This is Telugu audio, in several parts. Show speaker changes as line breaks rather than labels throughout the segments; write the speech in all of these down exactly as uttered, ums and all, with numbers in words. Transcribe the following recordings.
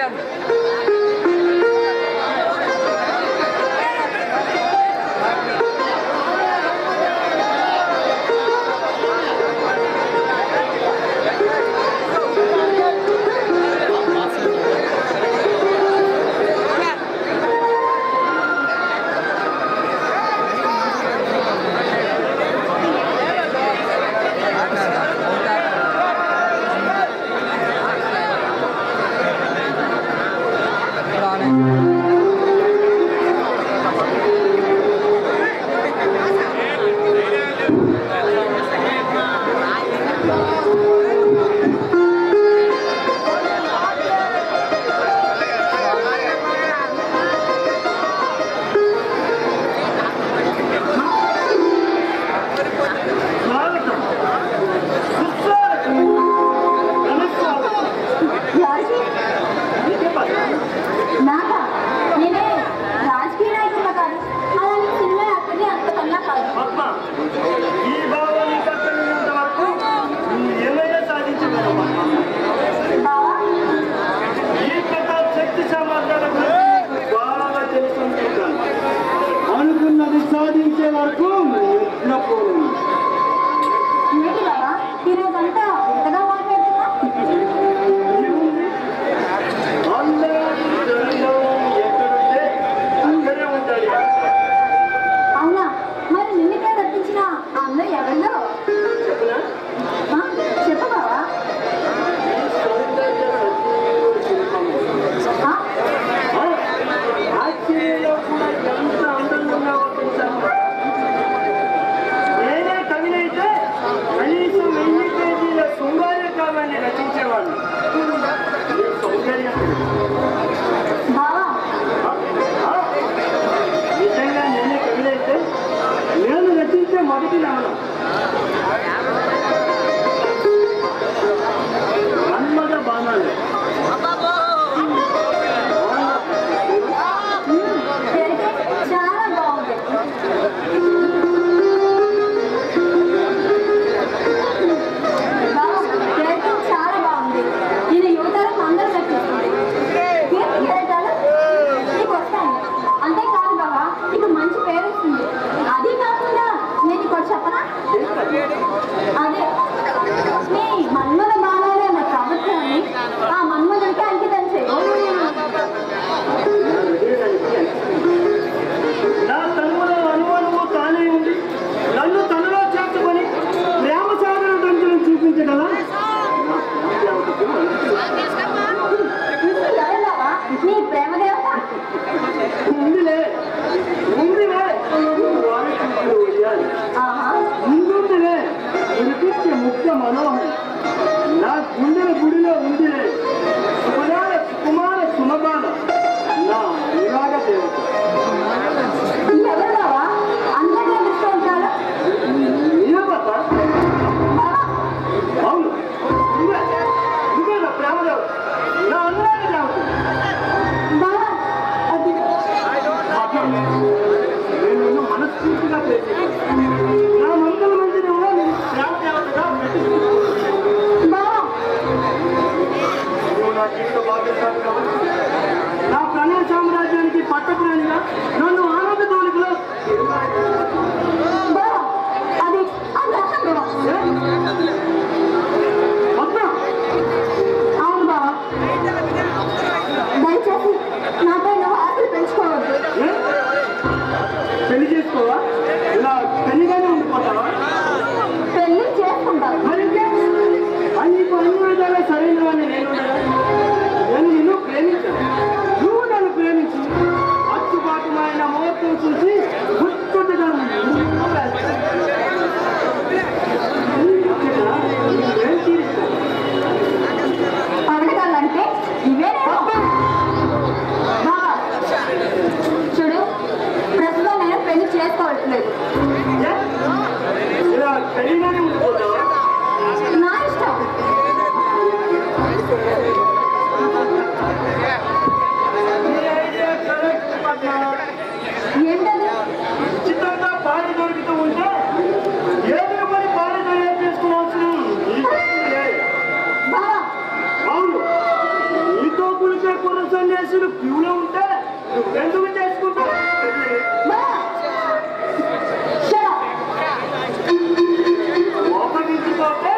అచ్చుబాటుమైన ఎందుకు చేసుకుంటావు? ఒకటించుకోతే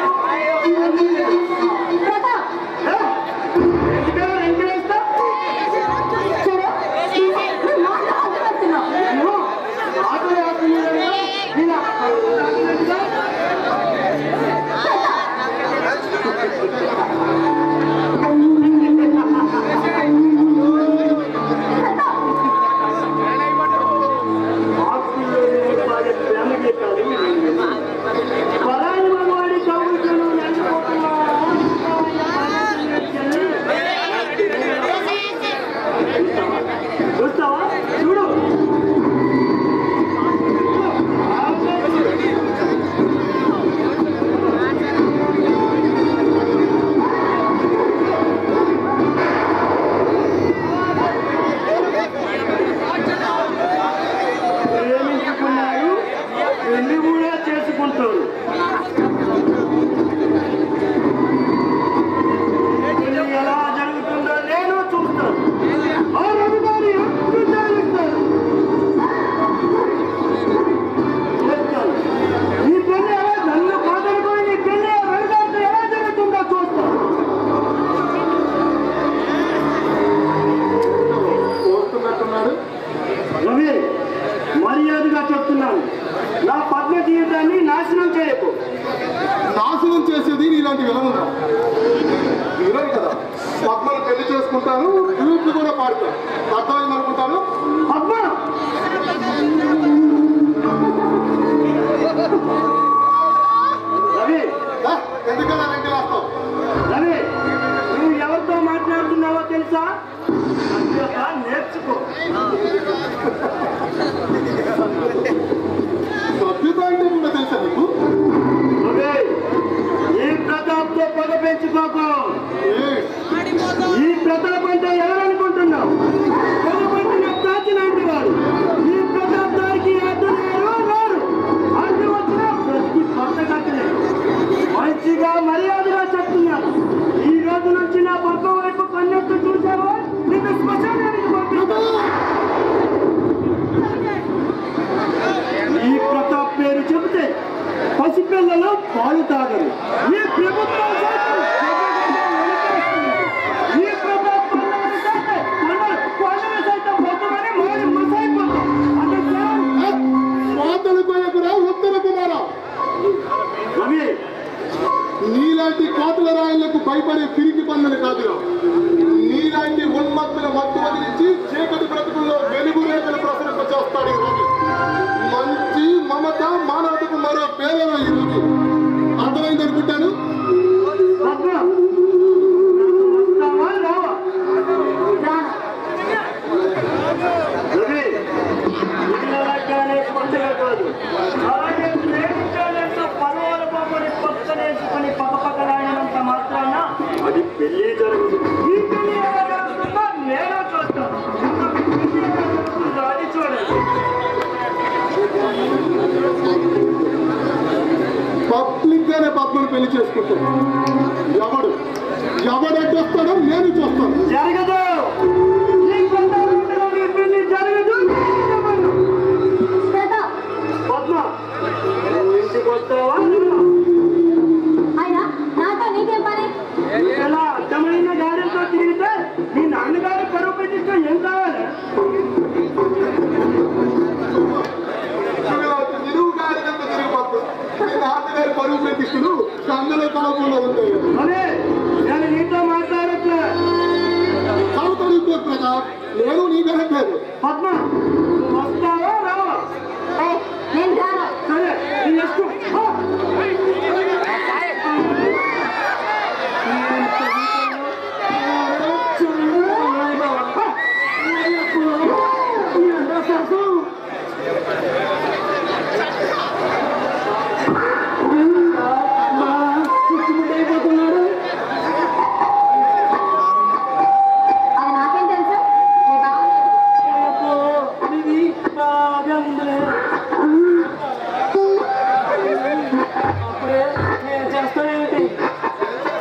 మర్యాదగా చెప్తున్నాను, నా పద్మ జీవితాన్ని నాశనం చేయకు.
నాశనం చేసేది ఇలాంటి విలనున్నా విలన్ కదా. పద్మను పెళ్లి చేసుకుంటాను, గ్రూప్లు కూడా పాడతాను. అర్థమైంది అనుకుంటాను.
పద్మ రవి,
ఎందుకలా వెంట రాస్తావు?
రవి, నువ్వు ఎవరితో మాట్లాడుతున్నావో తెలుసా? నేర్చుకో.
సభ్యత అంటే కూడా తెలుసా నీకు?
ఈ ప్రతాప్తో పగ పెంచుకోకు. ఈ ప్రతాప్ అంటే ఎవరనుకుంటున్నావు? పొగపట్టిన తాచిలాంటి వాడు. ఈ ప్రతాప్ దానికి అడ్డు లేరు రారు. అడ్డు వచ్చిన ప్రతి కొత్త కట్టలేదు. మంచిగా మర్యాదగా చెప్తున్నాను. ఈ రోజు నుంచి నా పక్క వైపు కన్నెట్టు చూసావో నిన్ను శ్మశానానికి పంపిస్తాను. ఈ ప్రతాప్ పేరు చెబితే పసిపిల్లలు పాలు తాగరు. ఈ ప్రభుత్వం ఈ ప్రతాప్ పనులు సైతం పొద్దుమని మారి మసైపోతాం.
మాతలు పోయకురా ఉత్తర కుమారా.
రవి,
నీలాంటి కోతుల రాయిలకు భయపడే పిరికి పనులు కాదురా. నీలాంటి ఉన్మత్తుల మత్తు వదిలించి చీకటి బ్రతుకుల్లో వెలుగు రేఖలు ప్రసరింప చేస్తాడు ఈ రోజు. మంచి మమత మానవతకు మరో పేరు ఈ రోజు. అర్థమైంది అనుకుంటాను.
పండుగ కాదు, అలాగే ప్రేమించాలంటూ పదవుల పాపని పక్కనేసుకుని పక్కపక్కలాడినంత మాత్రాన అది పెళ్లి జరుగుతుంది. ఈ పెళ్లి ఎలా జరుగుతుందో నేను చూస్తాను. అది చూడండి.
పబ్లిక్ గానే పద్మను పెళ్లి చేసుకుంటాను. ఎవడు ఎవడు అడ్డొస్తాడో నేను చూస్తాను.
జరగదు. ఈ కొండలో ఈ పెళ్లి జరగదు. పద్మ, ఇంటికి వస్తావా? ఎలా అర్థమైన గాడితో తిరిగితే నీ నాన్నగారు కరువు పెట్టిస్తే ఏం కావాలి?
నిలువు గారినంత తిరిగిపోతాడు. నాన్నగారి పరువు ప్రతిష్ఠలు కంగలో కలపంలో ఉంటాయి.
అదే నేను నీతో మాట్లాడట్లే.
చదువుతాడు ప్రతాప్, నేను నీ కనట్లేదు.
పద్మ, నువ్వు వస్తావా రావా? సరే, నీ ఇష్టం.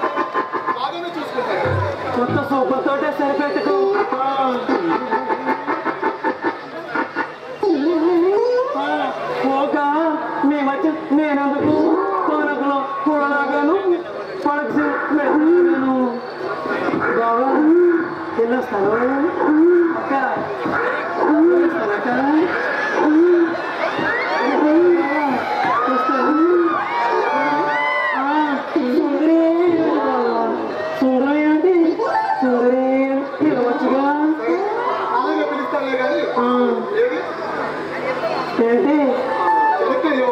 కొత్త సూపర్ తోటే సరిపెట్టుకో. నేనందుకు పాలకులో కూరలాగాను పడకు పెట్టాను బాబా వెళ్ళొస్తాను అక్క వెళ్ళొస్తానక్క వస్తాను సుందరి సుందరి అంటే సుందరి పిలవచ్చుగా
అలాగే పిలుస్తానులే కానీ ఏది?
ఏంటి
చెనక్కాయలు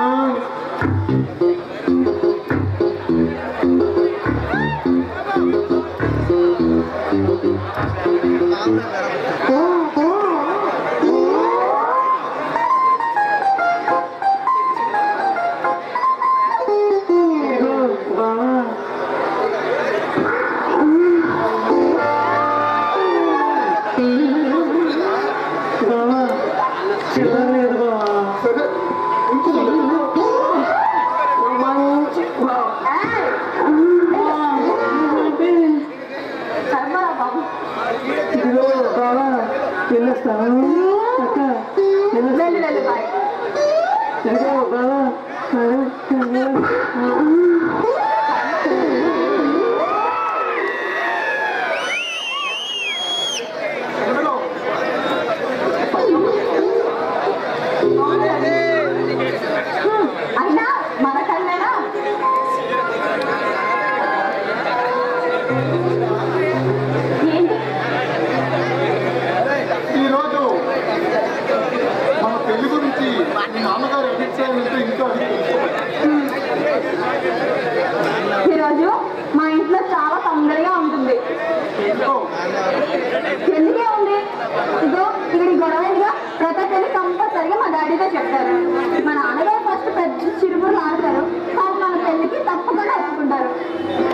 సరే ఉంచుకోండి.
వెళ్ళొస్తాను అక్క వెళ్ళొస్తాను బాబా
అయినా మన కళ్ళేనా ఏంటి
ఈరోజు మన పెళ్లి గురించి మీ నాన్నగారు అభిప్రాయం అంటే ఇంకా
ఈరోజు మా ఇంట్లో చాలా తొందరగా ఉంటుంది
ఇంట్లో
ఎందుకే ఉంది ఇదో ఇక్కడ గొడవగా ప్రతి పెళ్లి కంపల్సరిగా మా డాడీతో చెప్తారు మా నాన్నగారు ఫస్ట్ పెద్ద చిరుములు ఆడతారు కానీ మన పెళ్లికి తప్పకుండా ఒప్పుకుంటారు